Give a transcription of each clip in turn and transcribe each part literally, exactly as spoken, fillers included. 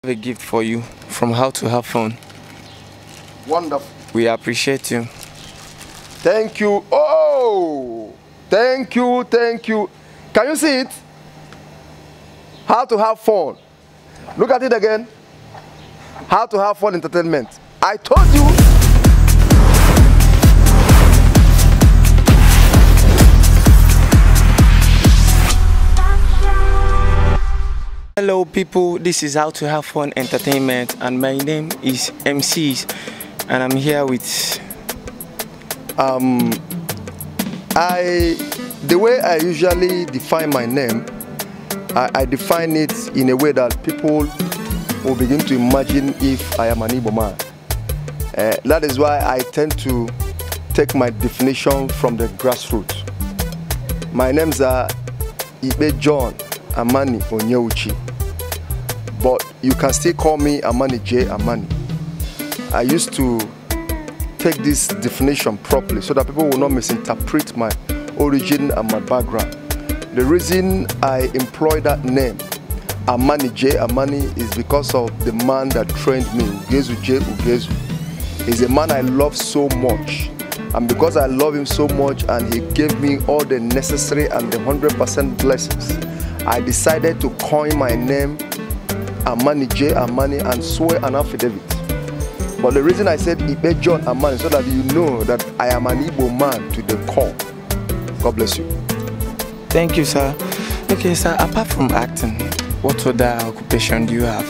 A gift for you from How to Have Fun. Wonderful. We appreciate you. Thank you. Oh, thank you, thank you. Can you see it? How to Have Fun. Look at it again. How to Have Fun Entertainment. I told you. Hello people, this is How to Have Fun Entertainment and my name is M Cs and I'm here with um I the way I usually define my name, I, I define it in a way that people will begin to imagine if I am an Igbo man. Uh, that is why I tend to take my definition from the grassroots. My names are Ibe John Amani Onyeuchi, but you can still call me Amani J Amani. I used to take this definition properly so that people will not misinterpret my origin and my background. The reason I employ that name, Amani J Amani, is because of the man that trained me, Ugezu J Ugezu. He's a man I love so much, and because I love him so much and he gave me all the necessary and the one hundred percent blessings, I decided to coin my name Amani J Amani and swear an affidavit. But the reason I said Ibe John Amani, so that you know that I am an Igbo man to the core. God bless you. Thank you, sir. Okay, sir, apart from acting, what other occupation do you have?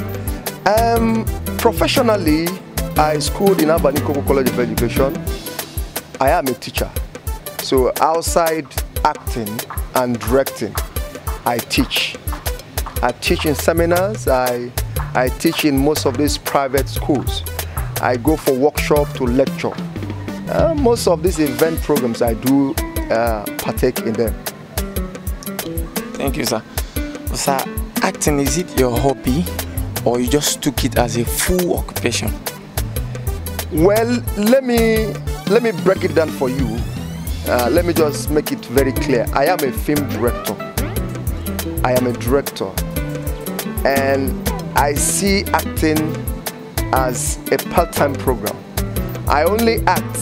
Um, professionally, I schooled in Abanikoko College of Education. I am a teacher. So outside acting and directing, I teach. I teach in seminars, I, I teach in most of these private schools. I go for workshop to lecture. Uh, most of these event programs, I do uh, partake in them. Thank you, sir. Sir, acting, is it your hobby or you just took it as a full occupation? Well, let me, let me break it down for you. Uh, let me just make it very clear. I am a film director. I am a director. And I see acting as a part-time program. I only act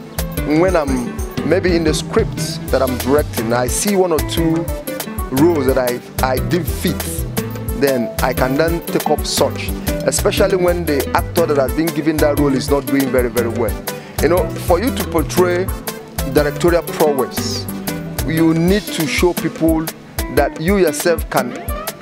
when I'm maybe in the script that I'm directing. I see one or two roles that I, I deem fit, then I can then take up such, especially when the actor that has been given that role is not doing very, very well. You know, for you to portray directorial prowess, you need to show people that you yourself can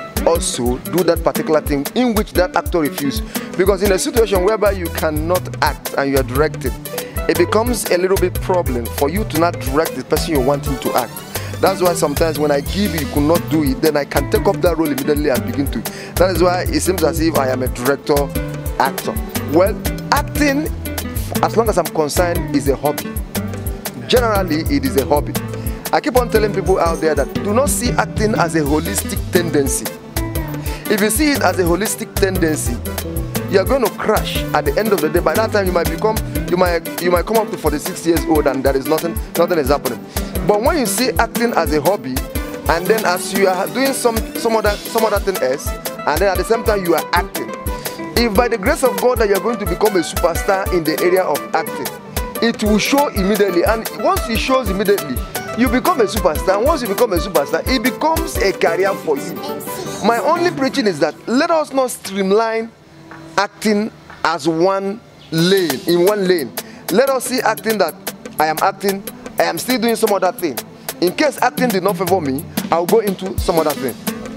also do that particular thing in which that actor refuses. Because in a situation whereby you cannot act and you are directed, it becomes a little bit problem for you to not direct the person you're wanting to act. That's why sometimes when I give you, you could not do it, then I can take up that role immediately and begin to. That is why it seems as if I am a director, actor. Well, acting, as long as I'm concerned, is a hobby. Generally, it is a hobby. I keep on telling people out there that do not see acting as a holistic tendency. If you see it as a holistic tendency, you are going to crash at the end of the day. By that time, you might become, you might, you might come up to forty-six years old and there is nothing, nothing is happening. But when you see acting as a hobby, and then as you are doing some, some other, some other thing else, and then at the same time you are acting, if by the grace of God that you are going to become a superstar in the area of acting, it will show immediately. And once it shows immediately, you become a superstar. And once you become a superstar, it becomes a career for you. My only preaching is that let us not streamline acting as one lane, in one lane. Let us see acting that I am acting, I am still doing some other thing. In case acting did not favor me, I'll go into some other thing.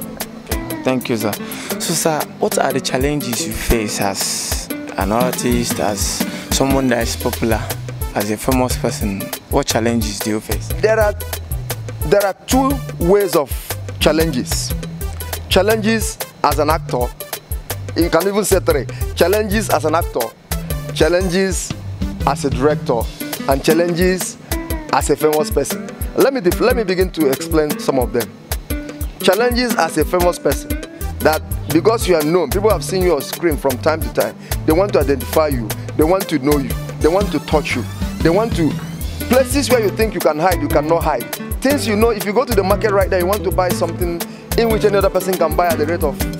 Okay. Thank you, sir. So, sir, what are the challenges you face as an artist, as someone that is popular, as a famous person? What challenges do you face? There are, there are two ways of challenges. Challenges as an actor, you can even say three. Challenges as an actor, challenges as a director, and challenges as a famous person. Let me, let me begin to explain some of them. Challenges as a famous person, that because you are known, people have seen you on screen from time to time, they want to identify you, they want to know you, they want to touch you, they want to, places where you think you can hide, you cannot hide. Things you know, if you go to the market right now, you want to buy something in which any other person can buy at the rate of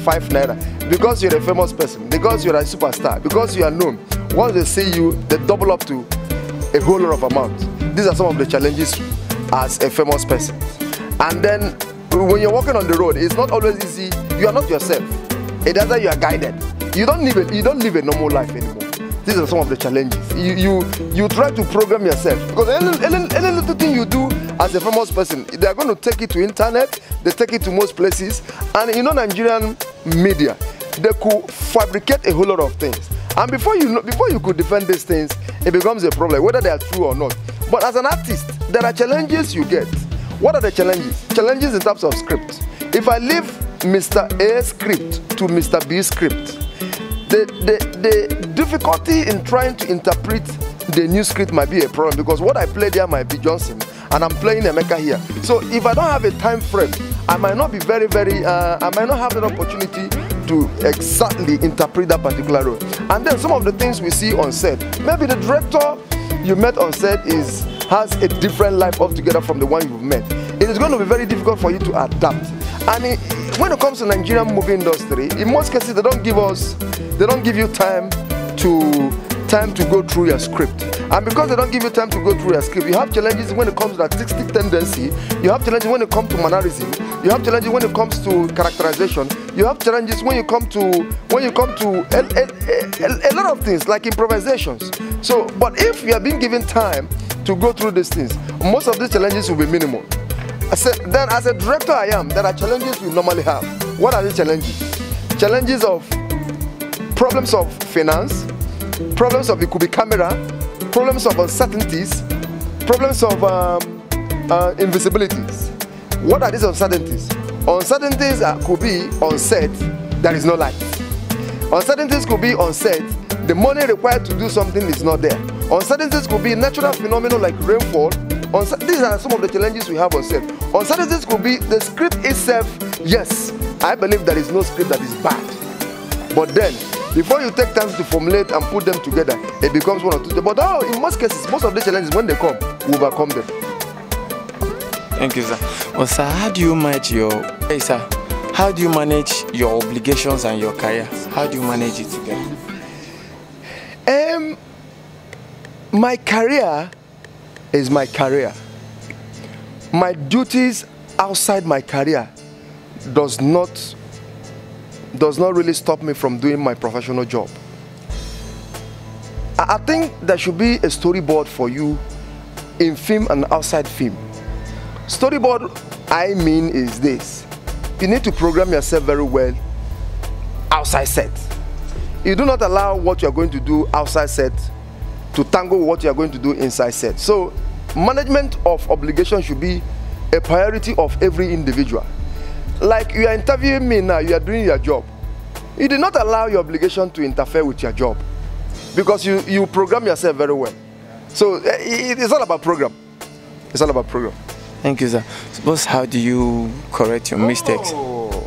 five naira. Because you're a famous person, because you're a superstar, because you are known, once they see you, they double up to a whole lot of amount. These are some of the challenges as a famous person. And then when you're walking on the road, it's not always easy. You are not yourself. It doesn't. You are guided. You don't live a, you don't live a normal life anymore. These are some of the challenges. You you you try to program yourself, because any, any, any little thing you do as a famous person, they are going to take it to internet. They take it to most places, and you know, Nigerian media, they could fabricate a whole lot of things. And before you know, before you could defend these things, it becomes a problem, whether they are true or not. But as an artist, there are challenges you get. What are the challenges? Challenges in terms of script. If I leave Mister A's script to Mister B's script, the, the, the difficulty in trying to interpret the new script might be a problem, because what I play there might be Johnson, and I'm playing Emeka here. So if I don't have a time frame, I might not be very, very, uh, I might not have an opportunity to exactly interpret that particular role. And then some of the things we see on set, maybe the director you met on set is has a different life altogether from the one you've met. It is going to be very difficult for you to adapt. And it, when it comes to Nigerian movie industry, in most cases they don't give us, they don't give you time to time to go through your script. And because they don't give you time to go through your script, you have challenges when it comes to artistic tendency, you have challenges when it comes to mannerism, you have challenges when it comes to characterization, you have challenges when you come to when you come to a, a, a, a lot of things like improvisations. So, but if you are being given time to go through these things, most of these challenges will be minimal. I said, then as a director I am, there are challenges we normally have. What are the challenges? Challenges of problems of finance, problems of, it could be camera, problems of uncertainties, problems of um, uh, invisibilities. What are these uncertainties? Uncertainties are, could be on set, there is no light. Uncertainties could be on set, the money required to do something is not there. Uncertainties could be natural phenomena like rainfall. These are some of the challenges we have on set. Uncertainties could be the script itself. Yes, I believe there is no script that is bad. But then, before you take time to formulate and put them together, it becomes one or two. But oh, in most cases, most of the challenges, when they come, we overcome them. Thank you, sir. Well, sir, how do you manage your, hey, sir, how do you manage your obligations and your career? How do you manage it together? Um, my career is my career. My duties outside my career does not does not really stop me from doing my professional job. I think there should be a storyboard for you in film and outside film. Storyboard, I mean, is this. You need to program yourself very well outside set. You do not allow what you are going to do outside set to tangle with what you are going to do inside set. So management of obligation should be a priority of every individual. Like you are interviewing me now, you are doing your job. You did not allow your obligation to interfere with your job, because you, you program yourself very well. So it, it's all about program. It's all about program. Thank you, sir. Suppose how do you correct your mistakes? Oh.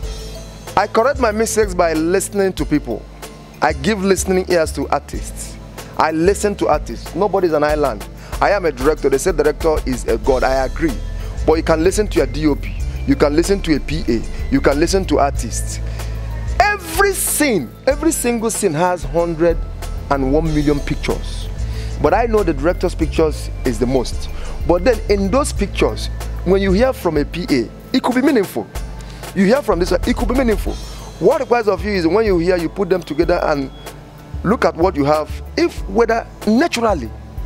I correct my mistakes by listening to people. I give listening ears to artists. I listen to artists. Nobody's an island. I am a director. They say director is a god. I agree. But you can listen to your D O P. You can listen to a P A. You can listen to artists. Every scene, every single scene has one hundred and one million pictures. But I know the director's pictures is the most. But then in those pictures, when you hear from a P A, it could be meaningful. You hear from this one, it could be meaningful. What requires of you is when you hear, you put them together and look at what you have. If whether naturally,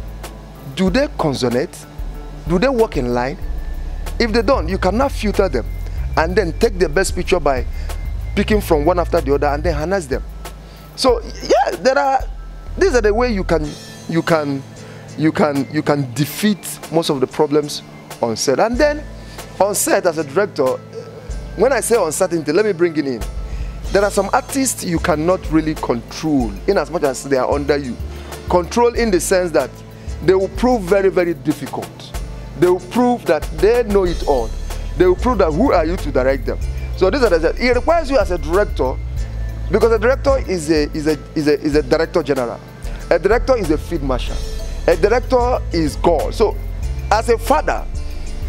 do they consonate? Do they work in line? If they don't, you cannot filter them and then take the best picture by picking from one after the other and then harness them. So yeah, there are, these are the way you can you can you can you can defeat most of the problems on set. And then on set as a director, when I say uncertainty, let me bring it in. There are some artists you cannot really control in as much as they are under you. Control in the sense that they will prove very, very difficult. They will prove that they know it all. They will prove that who are you to direct them. So these are the, it requires you as a director, because a director is a is a is a is a director general. A director is a field marshal. A director is God. So as a father,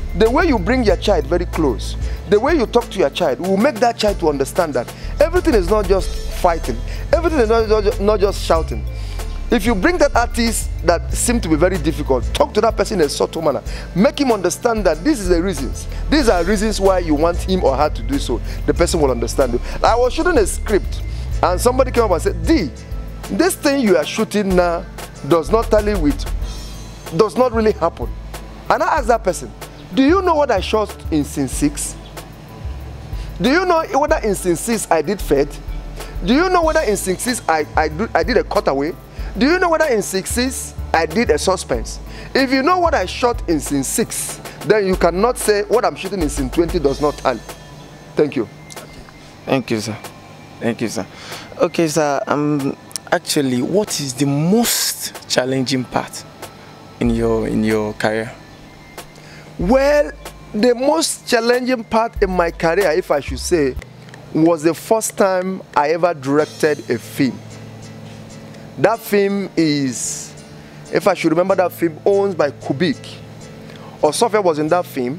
The way you bring your child very close, the way you talk to your child will make that child to understand that everything is not just fighting, everything is not just, not just shouting. If you bring that artist that seems to be very difficult, talk to that person in a subtle manner. Make him understand that this is the reasons. These are reasons why you want him or her to do so. The person will understand you. I was shooting a script and somebody came up and said, D, this thing you are shooting now does not tally with, does not really happen. And I asked that person, do you know what I shot in scene six? Do you know whether in scene six I did fed? Do you know whether in scene six I, I, do, I did a cutaway? Do you know whether in scene six I did a suspense? If you know what I shot in scene six, then you cannot say what I'm shooting in scene twenty does not tally. Thank you. Thank you, sir. Thank you, sir. Okay, sir. Um, actually, what is the most challenging part in your in your career? Well, the most challenging part in my career, if I should say, was the first time I ever directed a film. That film is, if I should remember that film, owned by Kubik. Osofia was in that film.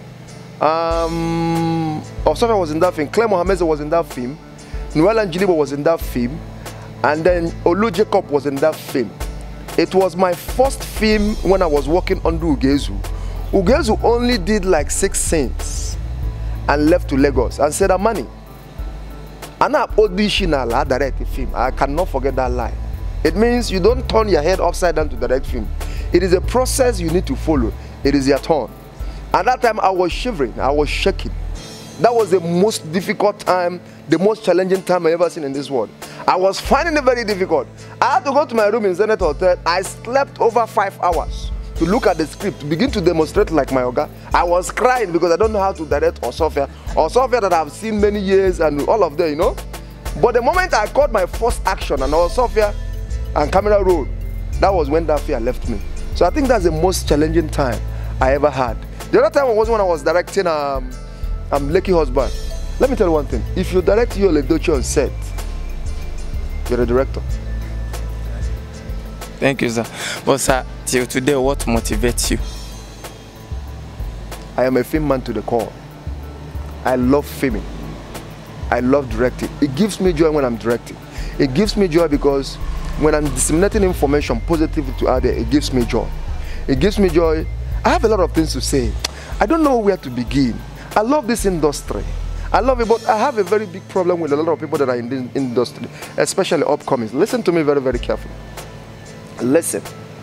Um, Osofia was in that film. Claire Mohammed was in that film. Noel Angelibo was in that film. And then Olu Jacob was in that film. It was my first film when I was working under Ugezu. Ugezu only did like six scenes and left to Lagos and said, money. And I auditioned to direct a film. I cannot forget that line. It means you don't turn your head upside down to direct film. It is a process you need to follow. It is your turn. At that time, I was shivering. I was shaking. That was the most difficult time, the most challenging time I ever seen in this world. I was finding it very difficult. I had to go to my room in Zenith Hotel. I slept over five hours to look at the script, to begin to demonstrate like my Oga. I was crying because I don't know how to direct Osofia. Osofia that I've seen many years and all of them, you know. But the moment I caught my first action and Osofia and camera roll, that was when that fear left me. So I think that's the most challenging time I ever had. The other time was when I was directing um, um, Lekki Husband. Let me tell you one thing. If you direct Yul Edochie on set, you're a director. Thank you, sir. But sir, till today, what motivates you? I am a film man to the core. I love filming. I love directing. It gives me joy when I'm directing. It gives me joy because when I'm disseminating information positively to others, it gives me joy. It gives me joy. I have a lot of things to say. I don't know where to begin. I love this industry. I love it, but I have a very big problem with a lot of people that are in this industry, especially upcomings. Listen to me very, very carefully. Listen.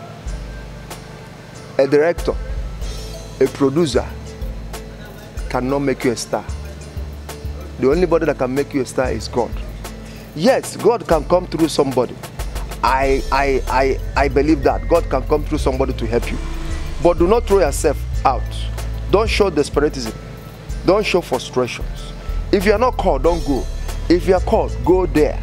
A director, a producer cannot make you a star. The only body that can make you a star is God. Yes, God can come through somebody. I, I, I, I believe that God can come through somebody to help you. But do not throw yourself out. Don't show despotism. Don't show frustrations. If you are not called, don't go. If you are called, go there.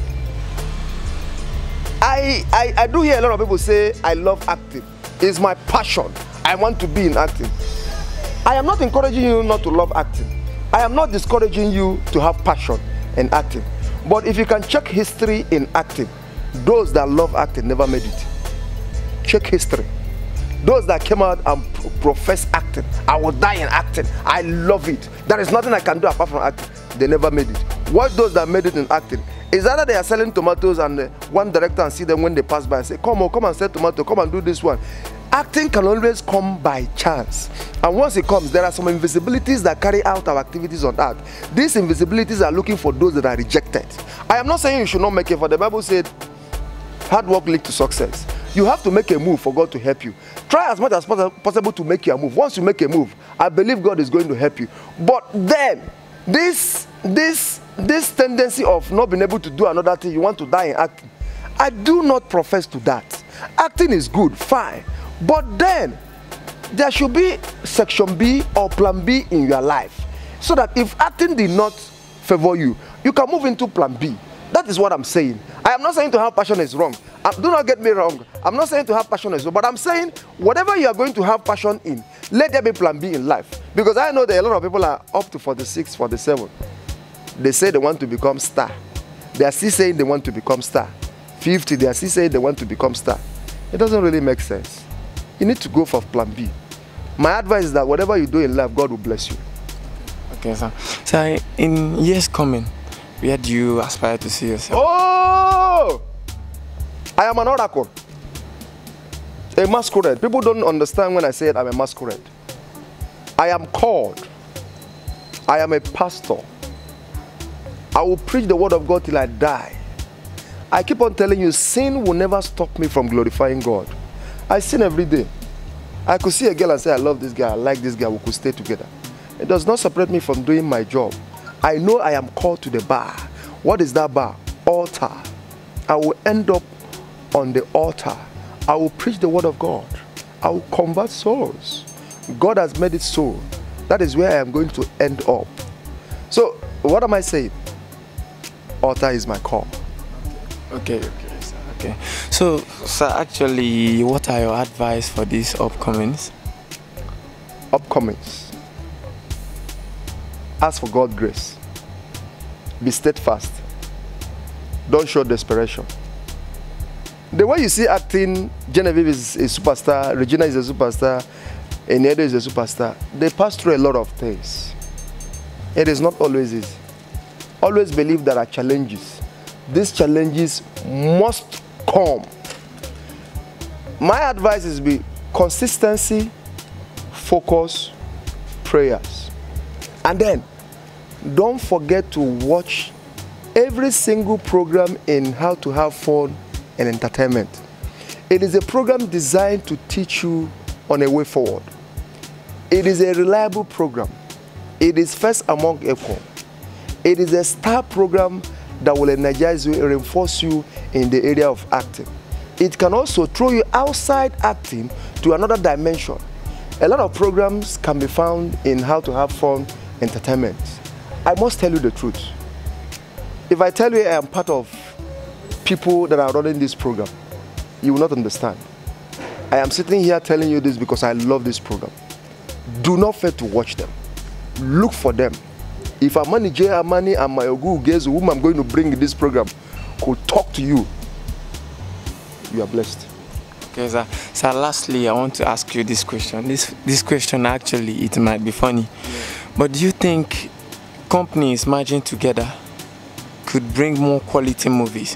I, I, I do hear a lot of people say, I love acting. It's my passion. I want to be in acting. I am not encouraging you not to love acting. I am not discouraging you to have passion in acting. But if you can check history in acting, those that love acting never made it. Check history. Those that came out and profess acting, I will die in acting, I love it, there is nothing I can do apart from acting, they never made it. What those that made it in acting is either they are selling tomatoes and uh, one director and see them when they pass by and say, come on, come and sell tomato, come and do this one. Acting can always come by chance. And once it comes, there are some invisibilities that carry out our activities on earth. These invisibilities are looking for those that are rejected. I am not saying you should not make it, for the Bible said, hard work leads to success. You have to make a move for God to help you. Try as much as possible to make your move. Once you make a move, I believe God is going to help you. But then, this, this, this tendency of not being able to do another thing, you want to die in acting, I do not profess to that. Acting is good, fine. But then, there should be section B or plan B in your life. So that if acting did not favor you, you can move into plan B. That is what I'm saying. I am not saying to have passion is wrong. Uh, do not get me wrong. I'm not saying to have passion is wrong. But I'm saying whatever you are going to have passion in, let there be plan B in life. Because I know that a lot of people are up to forty-six, forty-seven. They say they want to become star. They are still saying they want to become star. fifty, they are still saying they want to become star. It doesn't really make sense. You need to go for plan B. My advice is that whatever you do in life, God will bless you. Okay, sir. So in years coming, where do you aspire to see yourself? Oh! I am an oracle. A masquerade. People don't understand when I say it, I'm a masquerade. I am called. I am a pastor. I will preach the word of God till I die. I keep on telling you, sin will never stop me from glorifying God. I sin every day. I could see a girl and say, I love this guy, I like this guy, we could stay together. It does not separate me from doing my job. I know I am called to the bar. What is that bar? Altar. I will end up on the altar. I will preach the word of God. I will convert souls. God has made it so. That is where I am going to end up. So, what am I saying? Altar is my call. Okay, okay, sir. Okay. So, sir, actually, what are your advice for these upcomings? Upcomings. Ask for God's grace. Be steadfast. Don't show desperation. The way you see acting, Genevieve is a superstar, Regina is a superstar, Enedo is a superstar. They pass through a lot of things. It is not always easy. Always believe there are challenges. These challenges must come. My advice is be consistency, focus, prayers. And then, don't forget to watch every single program in how to have fun and entertainment. It is a program designed to teach you on a way forward. It is a reliable program. It is first among equal. It is a star program that will energize you and reinforce you in the area of acting. It can also throw you outside acting to another dimension. A lot of programs can be found in how to have fun, entertainment. I must tell you the truth. If I tell you I am part of people that are running this program, you will not understand. I am sitting here telling you this because I love this program. Do not fail to watch them. Look for them. If a manager, a money, and my Ogu guess whom I'm going to bring in this program could talk to you, you are blessed. Okay, sir. So lastly, I want to ask you this question. This this question actually, it might be funny, yeah. But do you think companies merging together could bring more quality movies?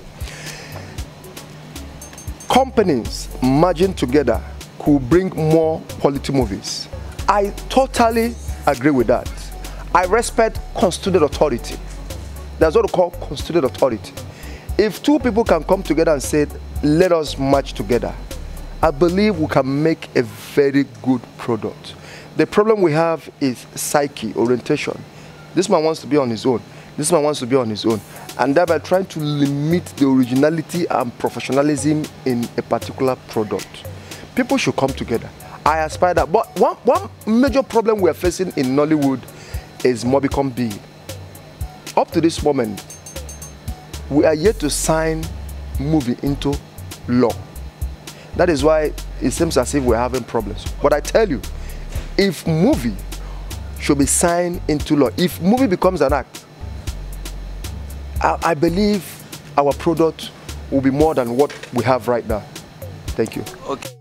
Companies merging together could bring more quality movies. I totally agree with that. I respect constituted authority. That's what we call constituted authority. If two people can come together and say, let us merge together, I believe we can make a very good product. The problem we have is psyche, orientation. This man wants to be on his own. This man wants to be on his own. And thereby trying to limit the originality and professionalism in a particular product. People should come together. I aspire that. But one, one major problem we are facing in Nollywood is Mobicon bill. Up to this moment, we are yet to sign movie into law. That is why it seems as if we're having problems. But I tell you, if movie should be signed into law, if movie becomes an act, I, I believe our product will be more than what we have right now. Thank you. Okay.